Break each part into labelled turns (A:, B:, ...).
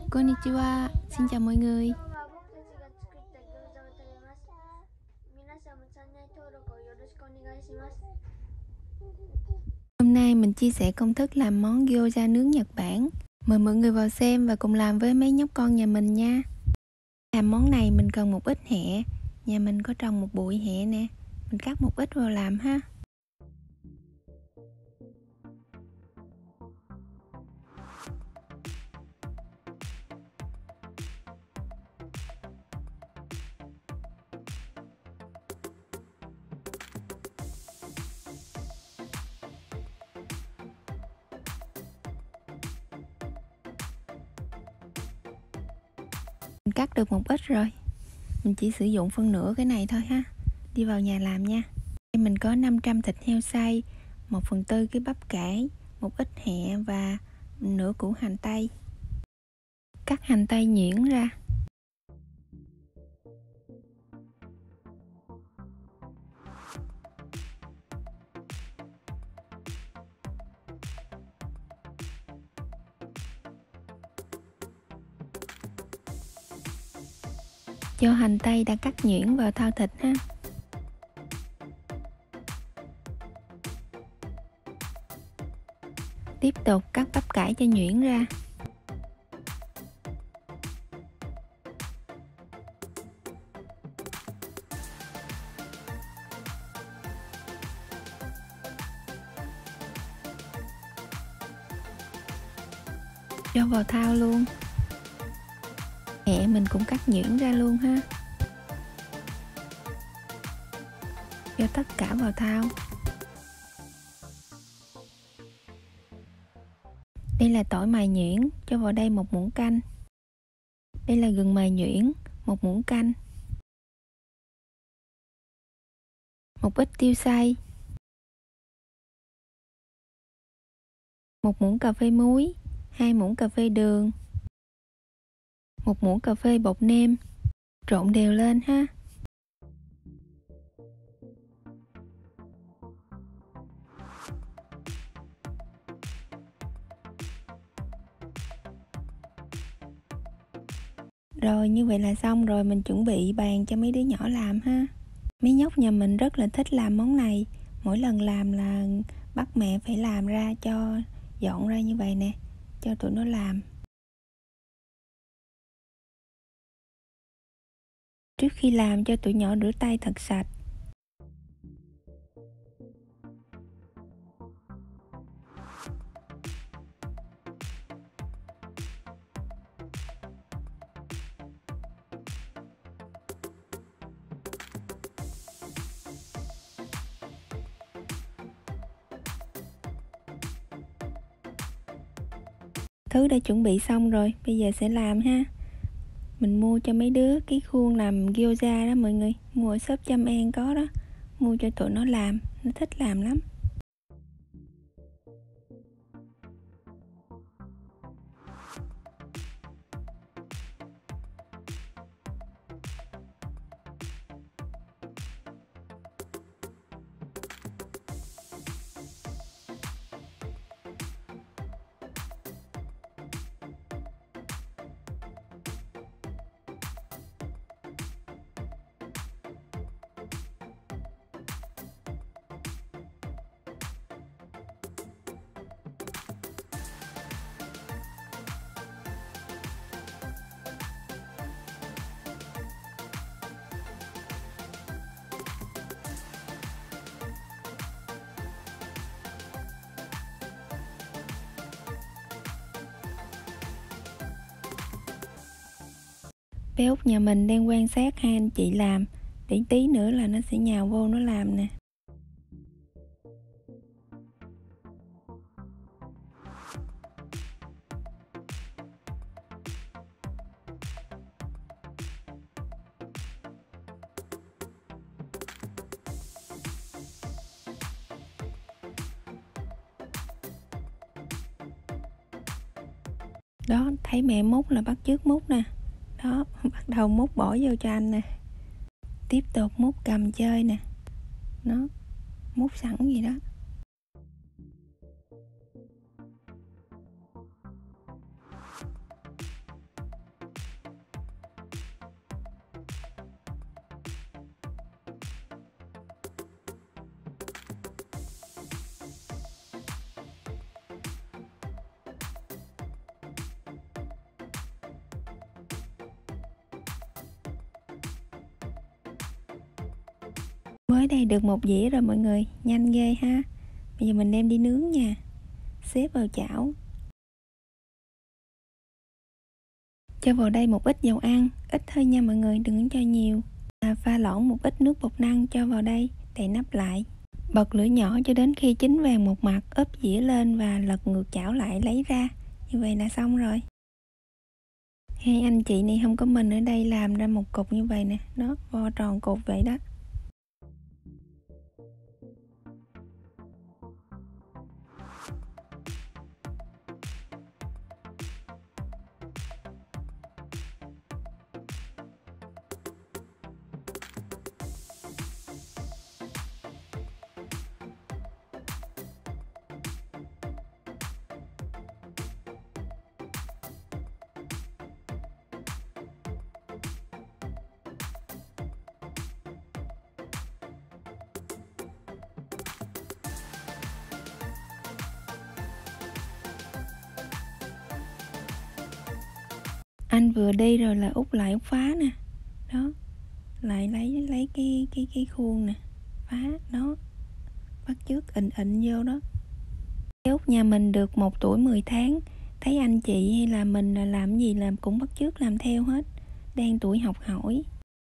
A: Konnichiwa, xin chào mọi người.
B: 今日は僕たちが作った餃子を食べます。皆さんもチャンネル登録をよろしくお願いします。
A: Hôm nay mình chia sẻ công thức làm món gyoza nướng Nhật Bản. Mời mọi người vào xem và cùng làm với mấy nhóc con nhà mình nha. Làm món này mình cần một ít hẹ. Nhà mình có trồng một bụi hẹ nè. Mình cắt một ít vào làm ha. Mình cắt được một ít rồi. Mình chỉ sử dụng phân nửa cái này thôi ha. Đi vào nhà làm nha. Đây mình có 500 thịt heo xay, 1/4 cái bắp cải, một ít hẹ và nửa củ hành tây. Cắt hành tây nhuyễn ra. Cho hành tây đã cắt nhuyễn vào thau thịt ha. Tiếp tục cắt bắp cải cho nhuyễn ra. Cho vào thau luôn. Hẹ mình cũng cắt nhuyễn ra luôn ha. Cho tất cả vào thau. Đây là tỏi mài nhuyễn, cho vào đây 1 muỗng canh. Đây là gừng mài nhuyễn, 1 muỗng canh. Một ít tiêu xay. 1 muỗng cà phê muối, 2 muỗng cà phê đường, 1 muỗng cà phê bột nêm. Trộn đều lên ha. Rồi như vậy là xong rồi, mình chuẩn bị bàn cho mấy đứa nhỏ làm ha. Mấy nhóc nhà mình rất là thích làm món này. Mỗi lần làm là bắt mẹ phải làm ra cho dọn ra như vậy nè, cho tụi nó làm. Trước khi làm cho tụi nhỏ rửa tay thật sạch. Thứ đã chuẩn bị xong rồi, bây giờ sẽ làm ha. Mình mua cho mấy đứa cái khuôn làm gyoza đó mọi người. Mua ở shop Chăm En có đó. Mua cho tụi nó làm, nó thích làm lắm. Bé Út nhà mình đang quan sát hai anh chị làm, để tí nữa là nó sẽ nhào vô nó làm nè. Đó, thấy mẹ múc là bắt chước múc nè. Đó, bắt đầu múc bỏ vô cho anh nè. Tiếp tục múc cầm chơi nè. Nó múc sẵn gì đó. Tới đây được một dĩa rồi mọi người, nhanh ghê ha. Bây giờ mình đem đi nướng nha. Xếp vào chảo. Cho vào đây một ít dầu ăn, ít thôi nha mọi người, đừng cho nhiều. Pha loãng một ít nước bột năng cho vào đây, đậy nắp lại. Bật lửa nhỏ cho đến khi chín vàng một mặt, úp dĩa lên và lật ngược chảo lại lấy ra. Như vậy là xong rồi. Hai anh chị này không có mình ở đây làm ra một cục như vậy nè, nó vo tròn cục vậy đó. Anh vừa đi rồi là út lại út phá nè. Đó. Lại lấy cái khuôn nè, phá đó. Bắt chước ịn vô đó. Cái út nhà mình được 1 tuổi 10 tháng, thấy anh chị hay là mình làm gì làm cũng bắt chước làm theo hết. Đang tuổi học hỏi.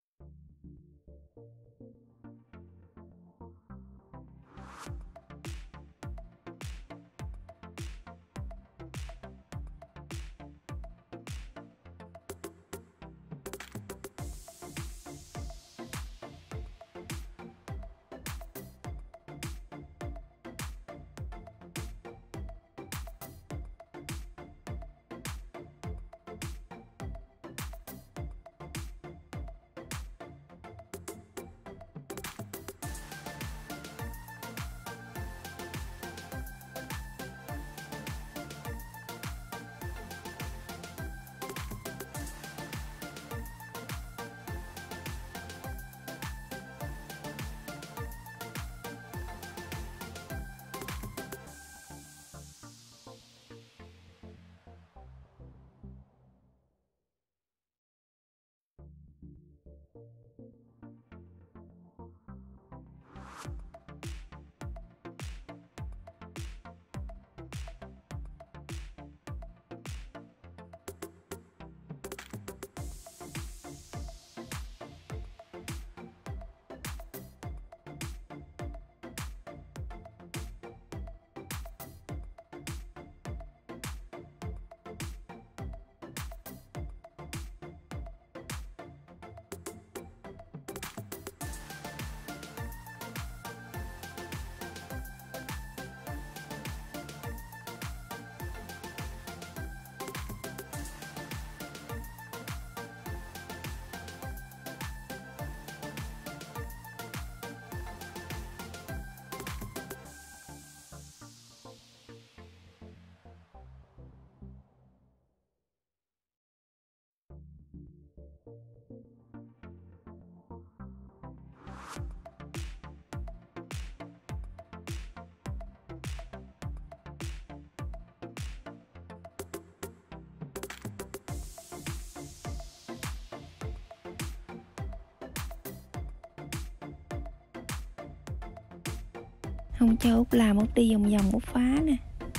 A: Không cho út làm, út đi vòng vòng út phá nè.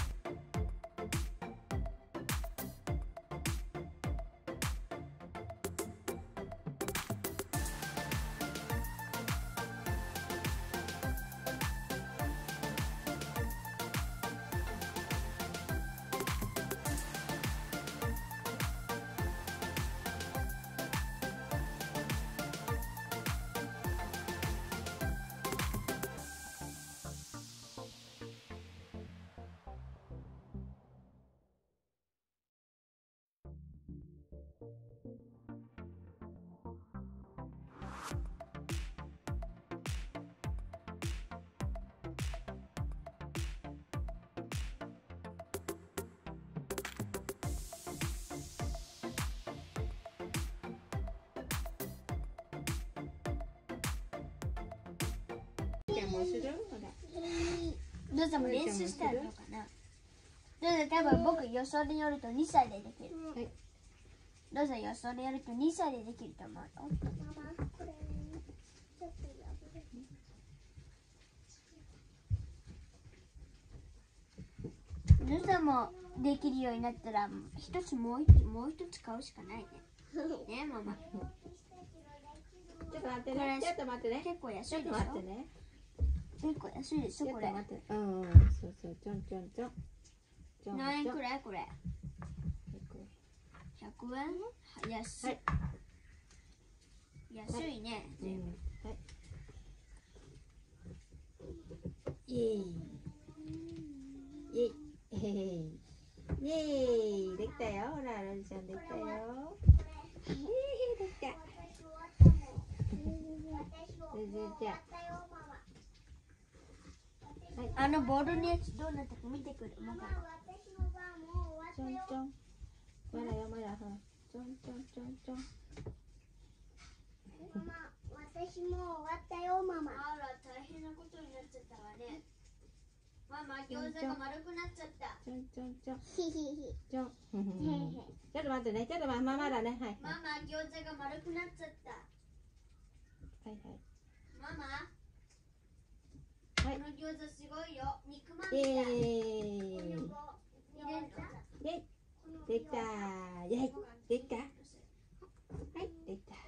B: どうしても練習したらどうかな。どうぞ多分僕予想でやると2歳でできる。はい。どうぞ予想でやると2歳でできると思うよ。ママこれちょっとやる。 ルサもできるようになったら一つもう一つ買うしかないね。ねママ。
A: ちょっと待ってね。ちょっと待ってね。
B: 結構安いでしょ。
A: ちょっと待ってね。
B: 結構安いでしょこれ。
A: ちょっと待って。うん、そうそう、ちょんちょんちょん。
B: 何円くらいこれ？100円？安い。
A: はい、
B: 安いね。
A: うん、はい。イエーイ。イエイ。イエーイ。できたよ。ほら、ロリちゃんできたよ。できた。じゃあ、
B: あのボールのやつどうなったか見てくる。まだ。
A: ちょんちょん。まだよ、まだ。ちょんちょんちょんちょん。
B: ママ、私も終わったよ、ママ。あら、大変なことになっちゃったわね。ママ、餃子が丸くなっちゃった。
A: ちょんちょんちょん。ちょん。ちょっと待ってね。ちょっと待って、ママだね。はい。
B: ママ、餃子が丸くなっちゃった。
A: はいはい。
B: ママ。
A: はい。
B: この餃子すごいよ。肉まん
A: イエ
B: みたい。
A: ーイ。
B: 入れんの。
A: イエイ。できた。イエイ。できた。はい、できた。はい、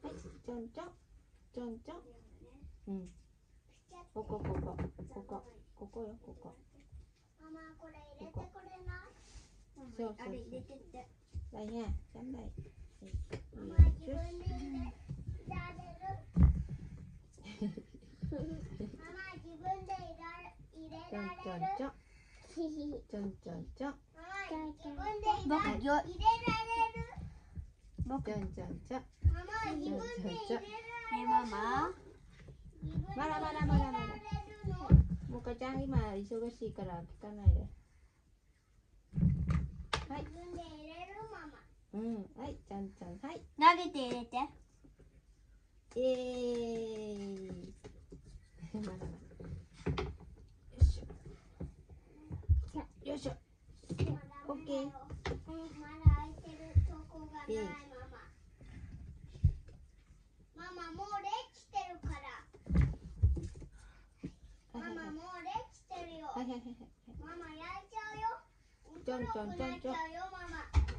A: ちょんちょん。ちょんちょん。うん。ここよ、ここ。
B: ママ、これ入れてくれない？
A: そう。
B: あれ入れてって。
A: đây nha, chấm đây.
B: ママ、自分で入れられる？ママ、自分で入れられる？ちょんちょん。ママ、自分で入れられる？
A: ちょんちょんちょん。
B: ママ、自分で入れられる？ねママ。
A: まだ。もうかちゃん今忙しいから聞かないで。はい。
B: 自分で入れるママ。
A: うん、はい、ちゃん。はい。
B: 投げて入れて。
A: イエーイ。まだ。よいしょ。オッケー。
B: まだ開いてるとこがないママ。ママ、もうレチしてるから。ママ、もうレチしてるよ。
A: はい。
B: ママ、焼いちゃうよ。
A: ちょん。
B: なっちゃうよ、ママ。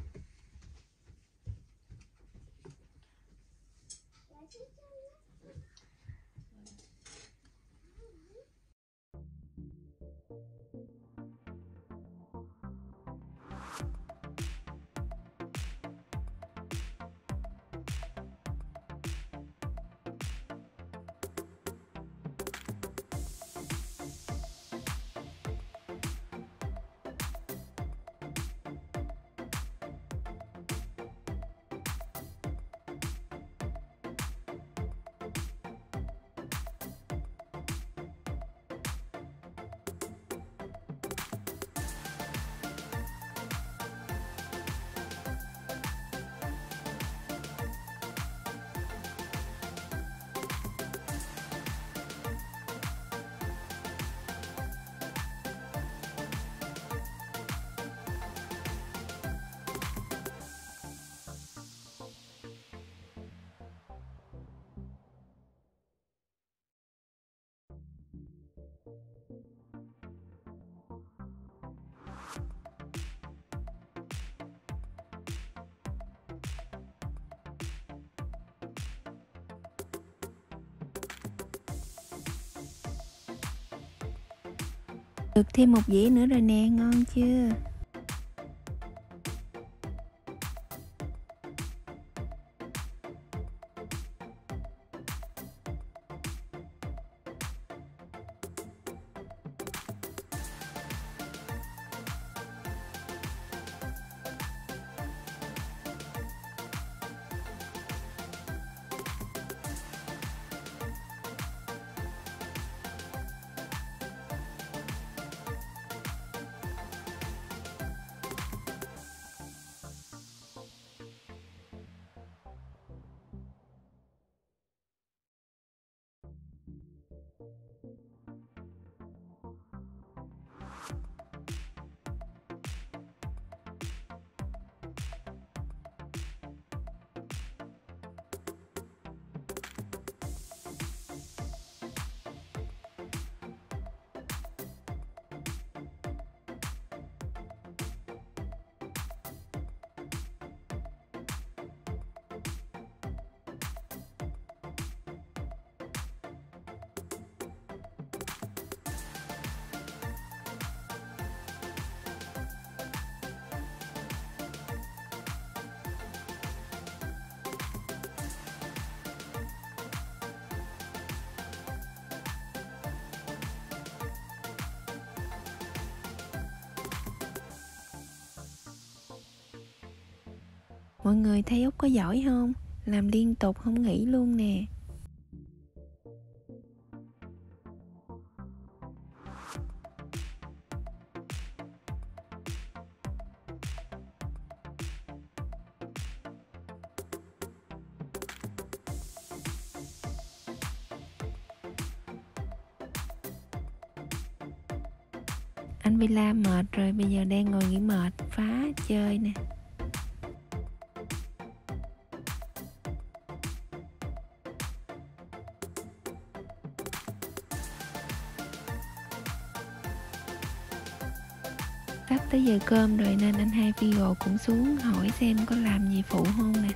A: Được thêm một dĩa nữa rồi nè, ngon chưa? Mọi người thấy Út có giỏi không? Làm liên tục không nghỉ luôn nè. Anh Villa mệt rồi, bây giờ đang ngồi nghỉ mệt, phá chơi nè. Sắp tới giờ cơm rồi nên anh hai Figo cũng xuống hỏi xem có làm gì phụ không nè.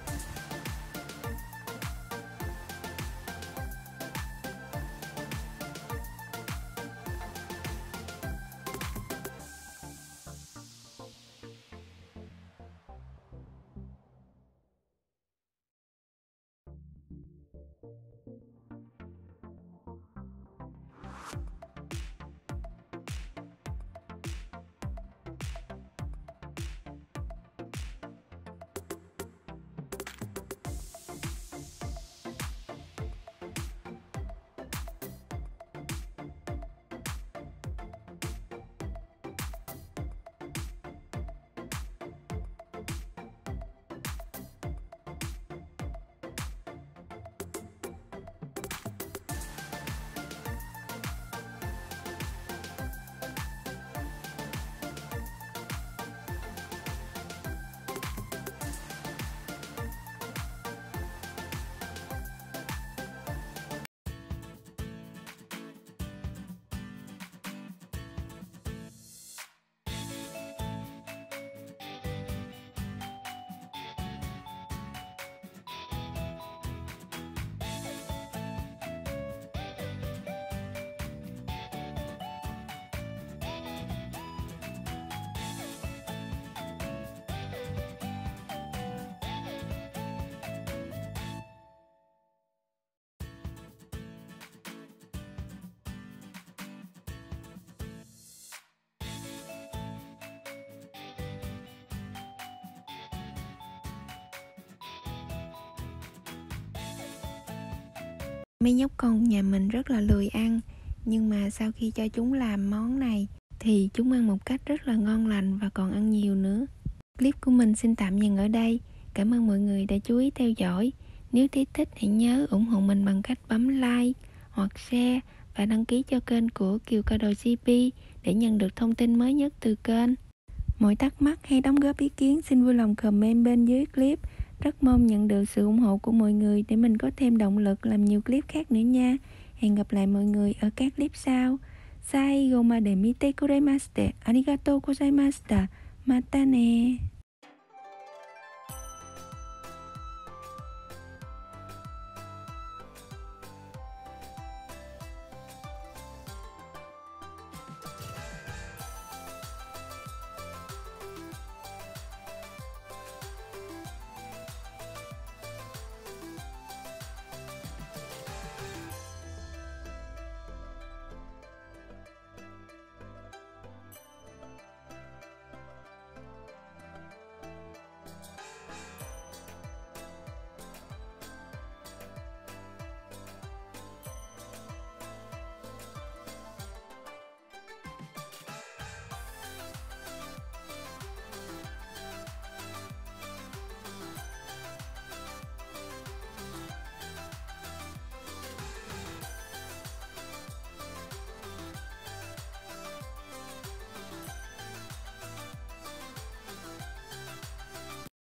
A: Mấy nhóc con nhà mình rất là lười ăn, nhưng mà sau khi cho chúng làm món này thì chúng ăn một cách rất là ngon lành và còn ăn nhiều nữa. Clip của mình xin tạm dừng ở đây. Cảm ơn mọi người đã chú ý theo dõi. Nếu thấy thích hãy nhớ ủng hộ mình bằng cách bấm like hoặc share và đăng ký cho kênh của Kiều Cao Đồ CP để nhận được thông tin mới nhất từ kênh. Mọi thắc mắc hay đóng góp ý kiến xin vui lòng comment bên dưới clip. Rất mong nhận được sự ủng hộ của mọi người để mình có thêm động lực làm nhiều clip khác nữa nha. Hẹn gặp lại mọi người ở các clip sau. Sai goma de mite kuremashite. Arigatou gozaimashita. Mata ne.